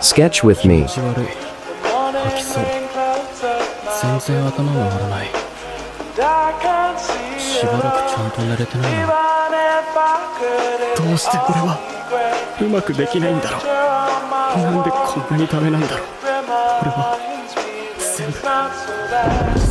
Sketch with me. 気持ち悪い。吐きそう。全然頭も回らない。しばらくちゃんと寝れてないな。どうして俺はうまくできないんだろう。なんでこんなにダメなんだろう。俺は全部